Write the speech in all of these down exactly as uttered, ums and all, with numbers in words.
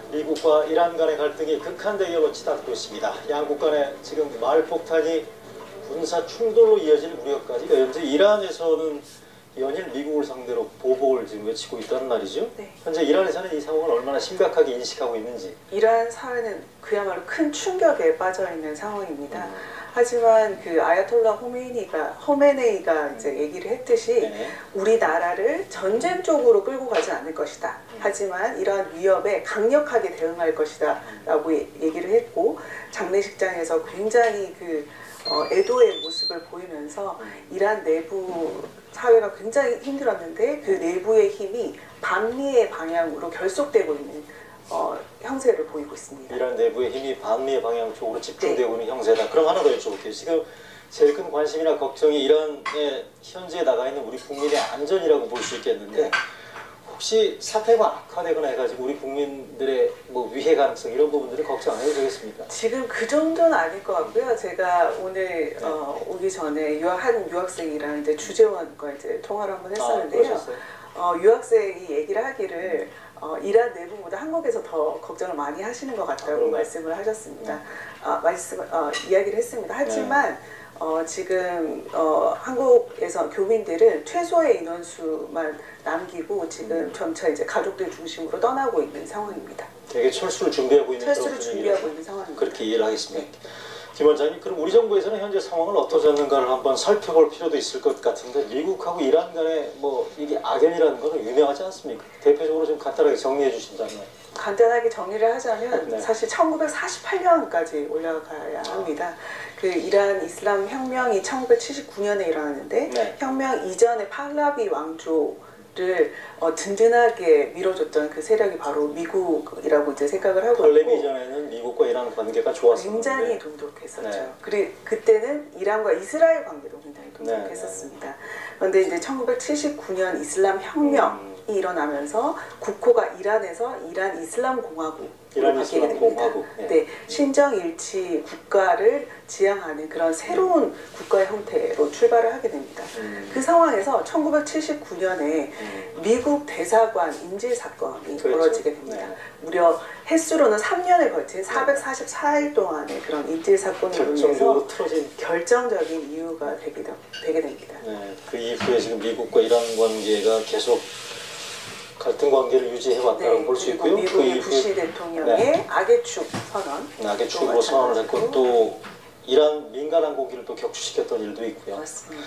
미국과 이란 간의 갈등이 극한 대결로 치닫고 있습니다. 양국 간의 지금 말폭탄이 군사 충돌로 이어질 우려까지. 현재 이란에서는 연일 미국을 상대로 보복을 지금 외치고 있다는 말이죠. 네. 현재 이란에서는 이 상황을 얼마나 심각하게 인식하고 있는지. 이란 사회는 그야말로 큰 충격에 빠져 있는 상황입니다. 음. 하지만 그 아야톨라 호메이니가 호메네이가 음. 이제 얘기를 했듯이 네. 우리나라를 전쟁 쪽으로 끌고 가지 않을 것이다. 음. 하지만 이러한 위협에 강력하게 대응할 것이다라고 음. 얘기를 했고, 장례식장에서 굉장히 그 어, 애도의 모습을 보이면서 음. 이란 내부 사회가 굉장히 힘들었는데 그 내부의 힘이 반미의 방향으로 결속되고 있는 어, 형세를 보이고 있습니다. 이란 내부의 힘이 반미의 방향 쪽으로 집중되고 네. 있는 형세다. 그럼 하나 더 여쭤볼게요. 지금 제일 큰 관심이나 걱정이 이란에 현재 나가 있는 우리 국민의 안전이라고 볼 수 있겠는데, 네. 혹시 사태가 악화되거나 해가지고 우리 국민들의 뭐 위해 가능성 이런 부분들은 걱정 안 해도 되겠습니까? 지금 그 정도는 아닐 것 같고요. 제가 오늘 네. 어, 오기 전에 유학, 한 유학생이랑 이제 주재원과 이제 통화를 한번 했었는데요. 아, 어, 유학생이 얘기를 하기를 어, 이란 내부보다 한국에서 더 걱정을 많이 하시는 것 같다고 아, 말씀을 하셨습니다. 네. 어, 말씀, 어, 이야기를 했습니다. 하지만 네. 어, 지금 어, 한국에서 교민들은 최소의 인원수만 남기고 지금 음. 점차 이제 가족들 중심으로 떠나고 있는 상황입니다. 되게 철수를 준비하고 있는 철수를 준비하고 있는 상황입니다. 그렇게 이해를 하겠습니다. 네. 김 원장님, 그럼 우리 정부에서는 현재 상황을 어떠셨는가를 한번 살펴볼 필요도 있을 것 같은데, 미국하고 이란 간의 뭐 이게 악연이라는 거는 유명하지 않습니까? 대표적으로 좀 간단하게 정리해 주신다면. 간단하게 정리를 하자면 네. 사실 천구백사십팔 년까지 올라가야 합니다. 그 이란 이슬람 혁명이 천구백칠십구 년에 일어났는데 네. 혁명 이전에 팔라비 왕조를 어, 든든하게 밀어줬던 그 세력이 바로 미국이라고 이제 생각을 하고 팔라비 있고, 이전에는 미국과 이란 관계가 좋았었는데 굉장히 돈독했었죠. 네. 그리고 그때는 이란과 이스라엘 관계도 굉장히 돈독했었습니다. 네. 그런데 이제 천구백칠십구 년 이슬람 혁명 음. 일어나면서 국호가 이란에서 이란 이슬람 공화국으로 바뀌게 됩니다. 공화국. 네. 네, 신정일치 국가를 지향하는 그런 새로운 음. 국가의 형태로 출발을 하게 됩니다. 음. 그 상황에서 천구백칠십구 년에 음. 미국 대사관 인질 사건이 그렇죠. 벌어지게 됩니다. 네. 무려 횟수로는 삼 년에 걸친 사백사십사 일 동안의 그런 인질 사건으로 인해서 틀어진 결정적인 이유가 되게, 되게 됩니다. 네, 그 이후에 지금 미국과 이란 관계가 계속 갈등 관계를 유지해왔다고 네, 볼 수 있고요. 미국의 그 부시 대통령의 네. 악의 축 선언, 악의 축으로 선언을 했고, 또 이란 민간 항공기를 또 격추시켰던 일도 있고요. 맞습니다.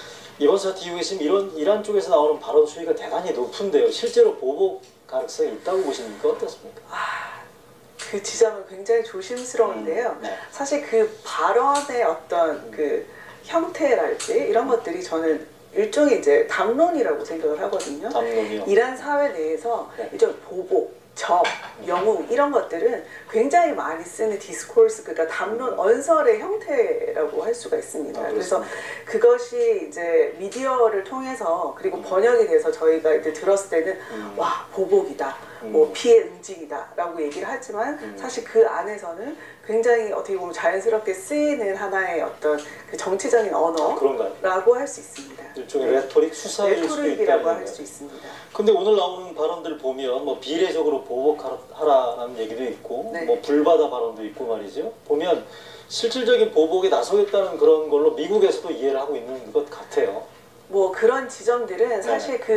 이번 사태 이후에 지금 이런 이란 쪽에서 나오는 발언 수위가 대단히 높은데요. 실제로 보복 가능성이 있다고 보십니까? 어떻습니까? 아, 그 지점은 굉장히 조심스러운데요. 음, 네. 사실 그 발언의 어떤 음. 그 형태랄지 이런 것들이 저는 일종의 이제 담론이라고 생각을 하거든요. 담론이요? 이란 사회 내에서 네. 이제 보복, 적, 영웅 이런 것들은 굉장히 많이 쓰는 디스코스, 그러니까 담론, 언설의 형태라고 할 수가 있습니다. 아, 그래서 그것이 이제 미디어를 통해서 그리고 음. 번역이 돼서 저희가 이제 들었을 때는 음. 와, 보복이다, 음. 뭐 피해 응징이다 라고 얘기를 하지만 음. 사실 그 안에서는 굉장히 어떻게 보면 자연스럽게 쓰이는 하나의 어떤 그 정치적인 언어라고 할 수 있습니다. 일종의 네. 레토릭 수사일 수도 레토릭이라고 할 수 있습니다. 근데 오늘 나오는 발언들 보면 뭐 비례적으로 보복하라는 얘기도 있고 네. 뭐 불바다 발언도 있고 말이죠. 보면 실질적인 보복에 나서겠다는 그런 걸로 미국에서도 이해를 하고 있는 것 같아요. 뭐 그런 지점들은 사실 네. 그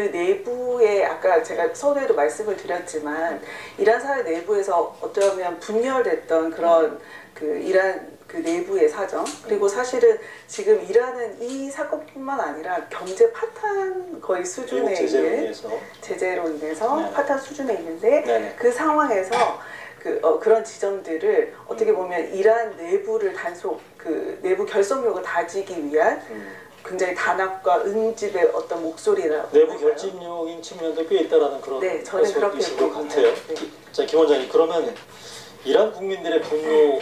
내부에 아까 제가 서두에도 말씀을 드렸지만 이란 사회 내부에서 어쩌면 분열됐던 그런 음. 그 이란 그 내부의 사정, 그리고 사실은 지금 이란은 이 사건뿐만 아니라 경제 파탄 거의 수준에 제재로 있는 인해서, 제재로 인해서 네. 파탄 수준에 있는데 네. 그 상황에서 그 어, 그런 지점들을 어떻게 보면 이란 내부를 단속 그 내부 결속력을 다지기 위한 음. 굉장히 단합과 응집의 어떤 목소리라 내부 결집력인 측면도 꽤 있다라는 그런 네, 저는 그렇게 것 같아요. 네. 기, 자, 김 원장님, 그러면 네. 이란 국민들의 분노도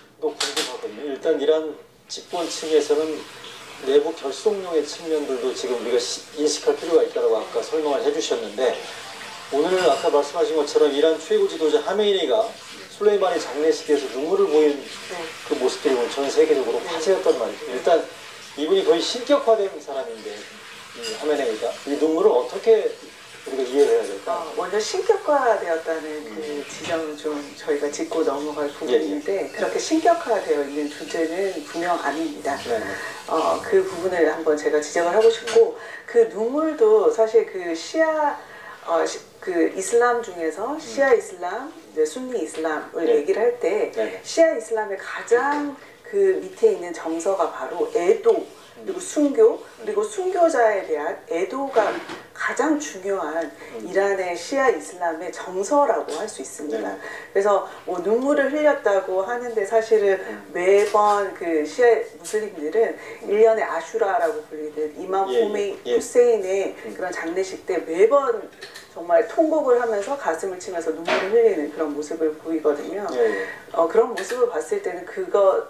궁금하거든요. 일단 이란 집권층에서는 내부 결속력의 측면들도 지금 우리가 시, 인식할 필요가 있다고 아까 설명을 해주셨는데, 오늘 아까 말씀하신 것처럼 이란 최고 지도자 하메이니가 술레이마니 장례식에서 눈물을 보인 네. 그 모습들이 오늘 전 세계적으로 화제였단 말이죠. 일단 이분이 거의 신격화된 사람인데, 이 하메네이가 이 눈물을 어떻게 우리가 이해해야 될까요? 어, 먼저 신격화되었다는 음. 그 지점을 좀 저희가 짚고 넘어갈 부분인데 예, 예. 그렇게 신격화되어 있는 존재는 분명 아닙니다. 네. 어, 그 부분을 한번 제가 지적을 하고 싶고 그 눈물도 사실 그 시아 어, 시, 그 이슬람 중에서 시아 이슬람, 이제 순니 이슬람을 네. 얘기를 할 때 네. 시아 이슬람의 가장 그 밑에 있는 정서가 바로 애도 그리고 순교 그리고 순교자에 대한 애도가 가장 중요한 이란의 시아 이슬람의 정서라고 할 수 있습니다. 네. 그래서 뭐 눈물을 흘렸다고 하는데 사실은 매번 그 시아 무슬림들은 일 년에 아슈라라고 불리는 이맘 예, 호메이 예. 후세인의 그런 장례식 때 매번 정말 통곡을 하면서 가슴을 치면서 눈물을 흘리는 그런 모습을 보이거든요. 예, 예. 어, 그런 모습을 봤을 때는 그거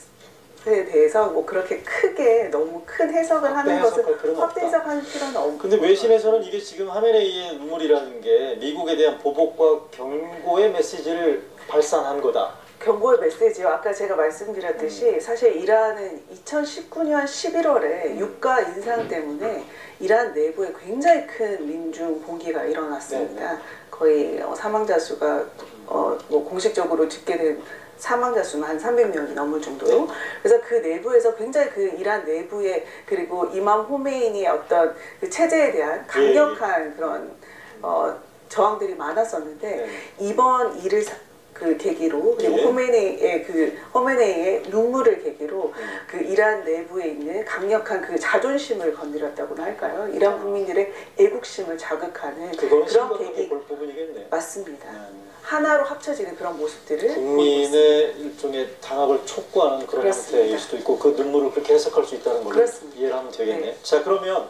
에 대해서 뭐 그렇게 크게 너무 큰 해석을 하는 해석할 것은 필요는 확대 없다. 해석할 필요는 없고 근데 외신에서는 이게 지금 하메네이의 눈물이라는 게 미국에 대한 보복과 경고의 메시지를 발산한 거다. 경고의 메시지요. 아까 제가 말씀드렸듯이 음. 사실 이란은 이천십구 년 십일월에 유가 인상 때문에 이란 내부에 굉장히 큰 민중 봉기가 일어났습니다. 네네. 거의 어, 사망자 수가 어, 뭐 공식적으로 집계된 사망자 수는 한 삼백 명이 넘을 정도로. 그래서 그 내부에서 굉장히 그 이란 내부에 그리고 이맘 호메이니의 어떤 그 체제에 대한 강력한 그런 어, 저항들이 많았었는데 네. 이번 일을 사- 그 계기로 그리고 예. 호메네이의 그 호메네이의 눈물을 계기로 음. 그 이란 내부에 있는 강력한 그 자존심을 건드렸다고나 할까요? 이란 국민들의 애국심을 자극하는 그거는 그런 심각하게 계기 볼 부분이겠네. 맞습니다. 네. 하나로 합쳐지는 그런 모습들을 보이고 있습니다. 국민의 일종의 단합을 촉구하는 그런 그렇습니다. 형태일 수도 있고 그 눈물을 그렇게 해석할 수 있다는 걸로 그렇습니다. 이해를 하면 되겠네. 네. 자, 그러면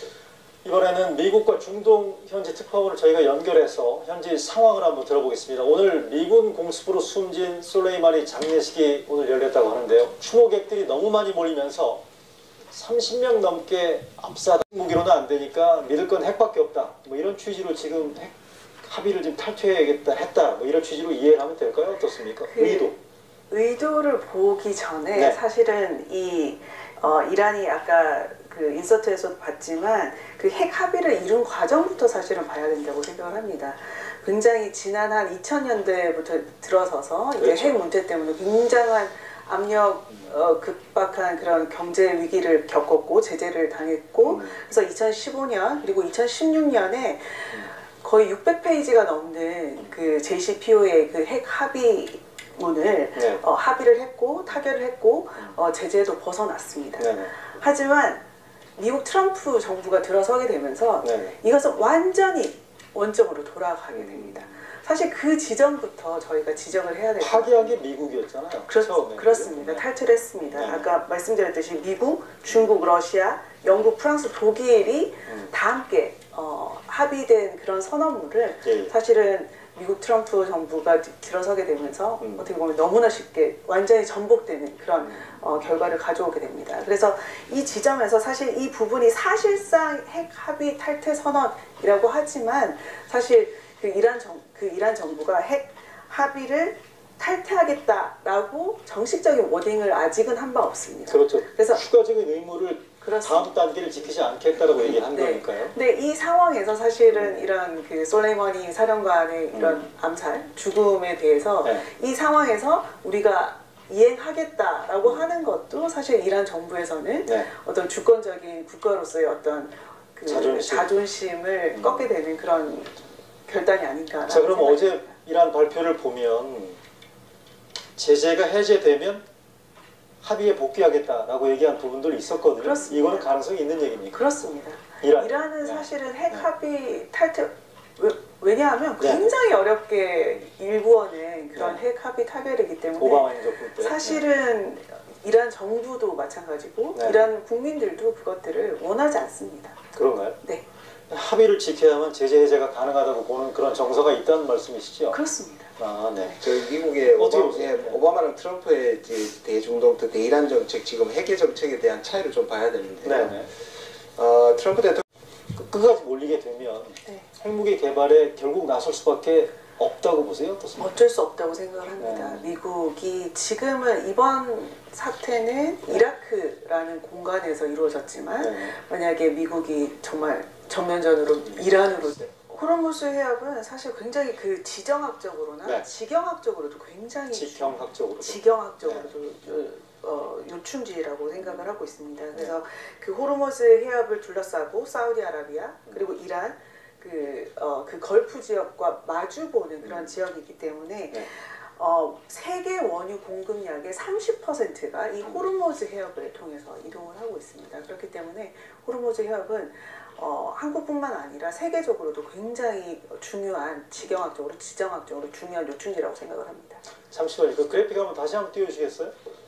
이번에는 미국과 중동 현지 특파원을 저희가 연결해서 현지 상황을 한번 들어보겠습니다. 오늘 미군 공습으로 숨진 솔레이마니 장례식이 오늘 열렸다고 하는데요. 추모객들이 너무 많이 몰리면서 삼십 명 넘게 압사다. 무기로는 안 되니까 믿을 건 핵밖에 없다. 뭐 이런 취지로 지금 핵 합의를 좀 탈퇴해야겠다 했다. 뭐 이런 취지로 이해를 하면 될까요? 어떻습니까? 그 의도. 의도를 보기 전에 네. 사실은 이 어, 이란이 아까 그 인서트에서도 봤지만 그 핵 합의를 이룬 과정부터 사실은 봐야 된다고 생각을 합니다. 굉장히 지난 한 이천 년대부터 들어서서 이제 그렇죠. 핵 문제 때문에 굉장한 압력 어, 급박한 그런 경제 위기를 겪었고 제재를 당했고 음. 그래서 이천십오 년 그리고 이천십육 년에 거의 육백 페이지가 넘는 그 제이씨피오의 그 핵 합의문을 네. 어, 합의를 했고 타결을 했고 어, 제재도 벗어났습니다. 네네. 하지만 미국 트럼프 정부가 들어서게 되면서 네네. 이것은 완전히 원점으로 돌아가게 됩니다. 사실 그 지점부터 저희가 지적을 해야 될것 파기한 게 미국이었잖아요. 그렇, 처음에. 그렇습니다. 네. 탈퇴를 했습니다. 네. 아까 말씀드렸듯이 미국, 중국, 러시아, 영국, 프랑스, 독일이 음. 다 함께 어, 합의된 그런 선언문을 예. 사실은 미국 트럼프 정부가 들어서게 되면서 음. 어떻게 보면 너무나 쉽게 완전히 전복되는 그런 음. 어, 결과를 가져오게 됩니다. 그래서 이 지점에서 사실 이 부분이 사실상 핵 합의 탈퇴 선언이라고 하지만 사실 그 이란 정, 그 이란 정부가 핵 합의를 탈퇴하겠다라고 정식적인 워딩을 아직은 한 바 없습니다. 그렇죠. 그래서 추가적인 의무를 그렇습니다. 다음 단계를 지키지 않겠다라고 얘기한 네. 거니까요. 근데 이 상황에서 사실은 이런 그 솔레이머니 사령관의 이런 음. 암살, 죽음에 대해서 네. 이 상황에서 우리가 이행하겠다라고 하는 것도 사실 이란 정부에서는 네. 어떤 주권적인 국가로서의 어떤 그 자존심. 자존심을 음. 꺾게 되는 그런 결단이 아닌가. 자, 그럼 어제 이란 발표를 보면 제재가 해제되면 합의에 복귀하겠다라고 얘기한 부분들이 있었거든요. 그렇습니다. 이거는 가능성이 있는 얘기입니까? 그렇습니다. 이란. 이란은 네. 사실은 핵 네. 합의 탈퇴 왜, 왜냐하면 네. 굉장히 어렵게 일구어낸 그런 네. 핵 합의 타결이기 때문에 오바마 행정부 때. 사실은 이란 정부도 마찬가지고 네. 이란 국민들도 그것들을 원하지 않습니다. 네. 그런가요? 네, 합의를 지켜야만 제재 해제가 가능하다고 보는 그런 정서가 있다는 말씀이시죠? 그렇습니다. 아, 네. 저희 미국의 어떻게 오바마, 보세요? 예, 오바마랑 트럼프의 이제 대중동 또 대이란 정책 지금 핵의 정책에 대한 차이를 좀 봐야 되는데요. 네네. 어, 트럼프 대통령 끝까지 몰리게 되면 네. 핵무기 개발에 결국 나설 수밖에 없다고 보세요? 어떻습니까? 어쩔 수 없다고 생각을 합니다. 네. 미국이 지금은 이번 사태는 네. 이라크라는 공간에서 이루어졌지만 네. 만약에 미국이 정말 전면전으로 이란으로 호르무즈 해협은 사실 굉장히 그 지정학적으로나 네. 지경학적으로도 굉장히 지경학적으로. 지경학적으로도 요- 어, 요충지라고 생각을 하고 있습니다. 그래서 그 호르무즈 해협을 둘러싸고 사우디아라비아 그리고 이란 그, 어, 그 걸프 지역과 마주보는 그런 음. 지역이기 때문에 네. 어, 세계 원유 공급량의 삼십 퍼센트가 이 호르무즈 해협을 통해서 이동을 하고 있습니다. 그렇기 때문에 호르무즈 해협은 어, 한국뿐만 아니라 세계적으로도 굉장히 중요한 지경학적으로, 지정학적으로 중요한 요충지라고 생각을 합니다. 잠시만요. 그 그래픽 한번 다시 한번 띄워주시겠어요?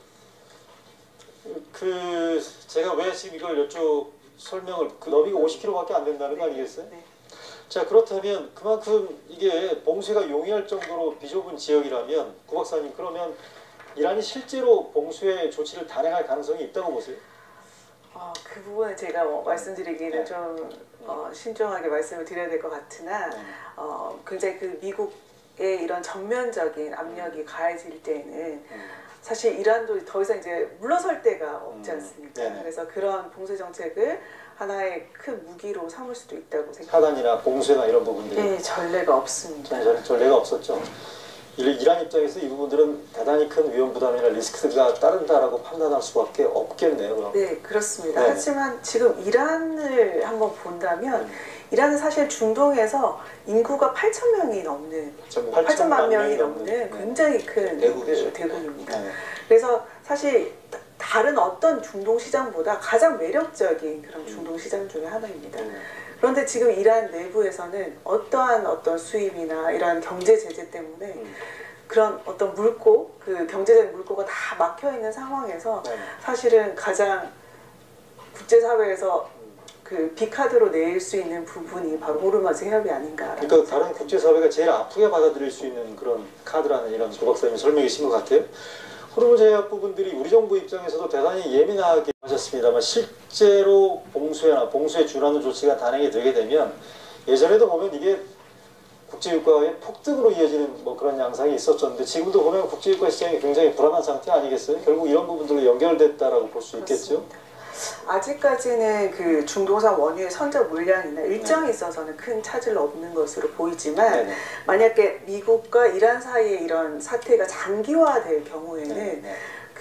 그 제가 왜 지금 이걸 여쭤 설명을 그 너비가 오십 킬로미터밖에 안 된다는 거 아니겠어요? 네. 자 그렇다면 그만큼 이게 봉쇄가 용이할 정도로 비좁은 지역이라면 구 박사님 그러면 이란이 실제로 봉쇄 조치를 단행할 가능성이 있다고 보세요? 어, 그 부분은 제가 뭐 말씀드리기는 네. 좀 어, 신중하게 말씀을 드려야 될 것 같으나 네. 어, 굉장히 그 미국의 이런 전면적인 압력이 가해질 때는 음. 사실 이란도 더 이상 이제 물러설 데가 없지 음. 않습니까? 네네. 그래서 그런 봉쇄 정책을 하나의 큰 무기로 삼을 수도 있다고 생각합니다. 차단이나 봉쇄나 이런 부분들이 네, 전례가 없습니다. 전, 전례가 없었죠. 이- 이란 입장에서 이 부분들은 대단히 큰 위험 부담이나 리스크가 따른다라고 판단할 수밖에 없겠네요. 그럼. 네, 그렇습니다. 네. 하지만 지금 이란을 한번 본다면 음. 이란은 사실 중동에서 인구가 팔천 명이 넘는 팔천만 명이 넘는 네. 굉장히 큰 대국이죠. 그 대국입니다. 네. 그래서 사실 다- 다른 어떤 중동 시장보다 가장 매력적인 그런 중동 시장 중에 하나입니다. 음. 그런데 지금 이란 내부에서는 어떠한 어떤 수입이나 이러한 경제 제재 때문에 음. 그런 어떤 물고, 그 경제적인 물고가 다 막혀 있는 상황에서 네. 사실은 가장 국제사회에서 그 비카드로 낼 수 있는 부분이 바로 호르무즈 해협이 아닌가. 그러니까 다른 국제사회가 제일 아프게 받아들일 수 있는 그런 카드라는 이런 조 박사님 설명이신 것 같아요. 호르무즈 해협 부분들이 우리 정부 입장에서도 대단히 예민하게 하셨습니다만 실제로 봉쇄나 봉쇄에 준하는 조치가 단행이 되게 되면 예전에도 보면 이게 국제유가의 폭등으로 이어지는 뭐 그런 양상이 있었었는데 지금도 보면 국제유가 시장이 굉장히 불안한 상태 아니겠어요? 결국 이런 부분들로 연결됐다라고 볼 수 있겠죠? 그렇습니다. 아직까지는 그 중동산 원유의 선적 물량이나 일정에 있어서는 큰 차질 없는 것으로 보이지만 네네. 만약에 미국과 이란 사이에 이런 사태가 장기화될 경우에는 네, 네.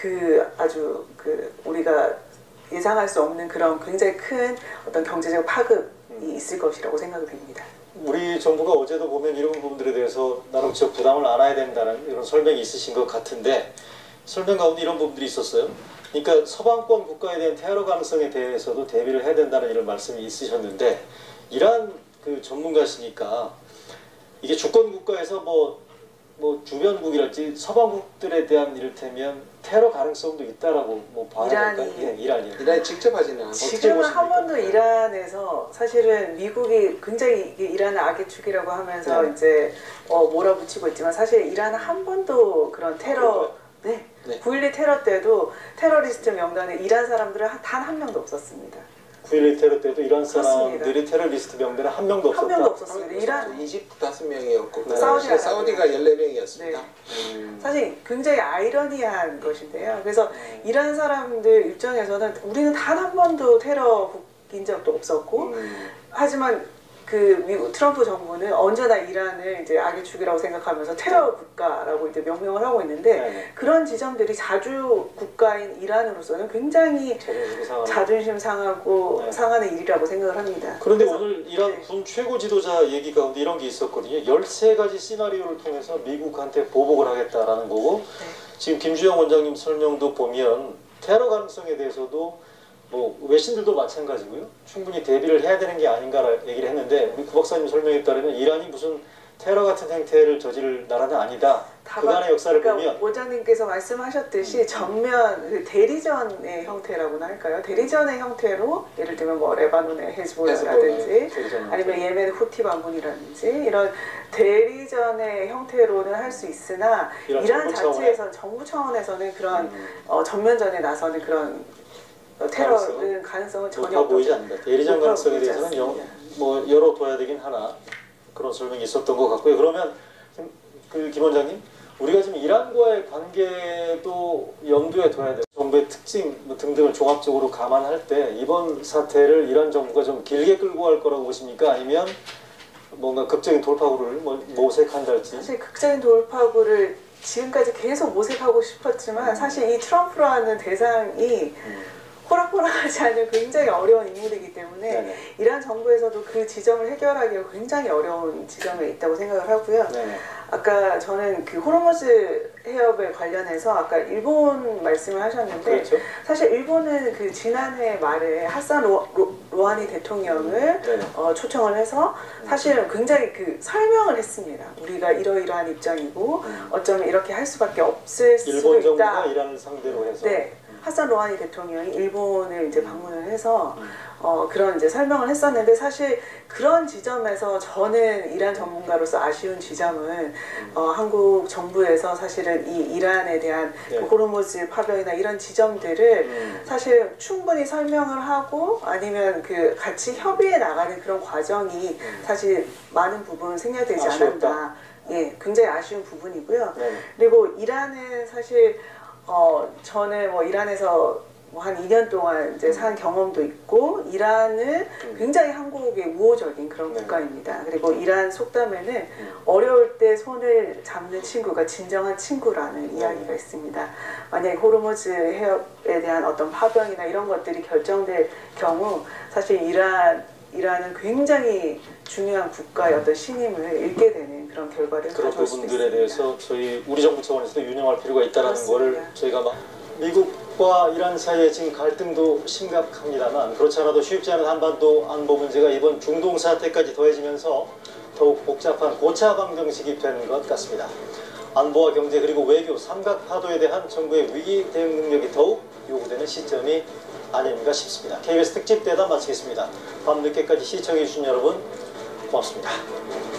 그 아주 그 우리가 예상할 수 없는 그런 굉장히 큰 어떤 경제적 파급이 음. 있을 것이라고 생각이 됩니다. 우리 정부가 어제도 보면 이런 부분들에 대해서 나름 저 부담을 안아야 된다는 이런 설명이 있으신 것 같은데 설명 가운데 이런 부분들이 있었어요. 그러니까 서방권 국가에 대한 테러 가능성에 대해서도 대비를 해야 된다는 이런 말씀이 있으셨는데 이란 그 전문가시니까 이게 주권 국가에서 뭐, 뭐 주변국이랄지 서방국들에 대한 이를테면 테러 가능성도 있다라고 뭐 봐야 이란이- 될까요? 예, 이란이요. 이란이 직접 하지는 않고 지금은 한 보십니까? 번도 이란에서 사실은 미국이 굉장히 이게 이란을 악의 축이라고 하면서 네. 이제 어, 몰아붙이고 있지만 사실 이란은 한 번도 그런 테러 네. 네. 구일일 테러 때도 테러리스트 명단에 이란 사람들은 단 한 명도 없었습니다. 구일일 테러 때도 이란 그렇습니다. 사람들이 테러리스트 명단에 한 명도 없었다. 한 명도 없었습니다. 이란 이집트 다섯 명이었고 네. 사우디가, 사우디아라비아. 사우디가 열네 명이었습니다. 네. 음. 사실 굉장히 아이러니한 것인데요. 그래서 네. 이란 사람들 입장에서는 우리는 단 한 번도 테러국인 적도 없었고 음. 하지만 그 미국 트럼프 정부는 언제나 이란을 이제 악의 축이라고 생각하면서 테러 국가라고 이제 명명을 하고 있는데 네네. 그런 지점들이 자주 국가인 이란으로서는 굉장히 자존심 상하는. 자존심 상하고 네. 상하는 일이라고 생각을 합니다. 그런데 그래서- 오늘 이란 네. 군 최고 지도자 얘기 가운데 이런 게 있었거든요. 열세 가지 시나리오를 통해서 미국한테 보복을 하겠다라는 거고 네. 지금 김주영 원장님 설명도 보면 테러 가능성에 대해서도 뭐 외신들도 마찬가지고요. 충분히 대비를 해야 되는 게 아닌가 얘기를 했는데 우리 구 박사님 설명에 따르면 이란이 무슨 테러 같은 행태를 저지를 나라는 아니다. 그간의 역사를 그러니까 보면 원장님께서 말씀하셨듯이 음. 전면 그 대리전의 형태라고나 할까요? 대리전의 형태로 예를 들면 뭐 레바논의 헤즈볼라라든지 아니면 예멘 후티 반군이라든지 이런 대리전의 형태로는 할 수 있으나 이런 이란 정부 자체에서 정부 차원에서는 그런 음. 어, 전면전에 나서는 그런 어, 테러는 가능성은 전혀 높아 보이지 없다고 않는다. 대리전 높아 가능성에 보이지 대해서는 영, 않습니다. 뭐 열어둬야 되긴 하나 그런 설명이 있었던 것 같고요. 그러면 김, 그 김 원장님, 우리가 지금 이란과의 관계도 염두에 둬야 돼요. 정부의 특징 뭐 등등을 종합적으로 감안할 때 이번 사태를 이란 정부가 좀 길게 끌고 갈 거라고 보십니까? 아니면 뭔가 극적인 돌파구를 뭐 모색한달지? 사실 극적인 돌파구를 지금까지 계속 모색하고 싶었지만 사실 이 트럼프라는 대상이 음. 호락호락하지 않은 굉장히 어려운 인물이기 때문에 네네. 이란 정부에서도 그 지점을 해결하기가 굉장히 어려운 지점에 있다고 생각을 하고요. 네네. 아까 저는 그 호르무즈 해협에 관련해서 아까 일본 말씀을 하셨는데 그렇죠. 사실 일본은 그 지난해 말에 하산 로, 로, 로하니 대통령을 네네. 어, 초청을 해서 사실은 굉장히 그 설명을 했습니다. 우리가 이러이러한 입장이고 음. 어쩌면 이렇게 할 수밖에 없을 수도 일본 있다. 정부가 이란을 상대로 해서. 네. 하산 로하니 대통령이 일본을 이제 방문을 해서 음. 어, 그런 이제 설명을 했었는데 사실 그런 지점에서 저는 이란 전문가로서 아쉬운 지점은 음. 어, 한국 정부에서 사실은 이 이란에 대한 네. 그 호르무즈 파병이나 이런 지점들을 음. 사실 충분히 설명을 하고 아니면 그 같이 협의해 나가는 그런 과정이 음. 사실 많은 부분 생략되지 아쉬웠다. 않았다. 예, 굉장히 아쉬운 부분이고요. 네. 그리고 이란은 사실 어 저는 뭐 이란에서 뭐 한 이 년 동안 이제 산 경험도 있고 이란은 음. 굉장히 한국의 우호적인 그런 네. 국가입니다. 그리고 이란 속담에는 음. 어려울 때 손을 잡는 친구가 진정한 친구라는 네. 이야기가 있습니다. 만약에 호르무즈 해협에 대한 어떤 파병이나 이런 것들이 결정될 경우 사실 이란 이란은 굉장히 중요한 국가의 어떤 신임을 잃게 되는 그런 결과를 그런 가져올 수도 부분들에 있습니다. 대해서 저희 우리 정부 차원에서도 유념할 필요가 있다는 그렇습니다. 거를 저희가 막 미국과 이란 사이에 지금 갈등도 심각합니다만 그렇지 않아도 쉽지 않은 한반도 안보 문제가 이번 중동 사태까지 더해지면서 더욱 복잡한 고차 방정식이 된 것 같습니다. 안보와 경제 그리고 외교 삼각 파도에 대한 정부의 위기 대응 능력이 더욱 요구되는 시점이 아닌가 싶습니다. 케이비에스 특집 대담 마치겠습니다. 밤늦게까지 시청해주신 여러분 고맙습니다.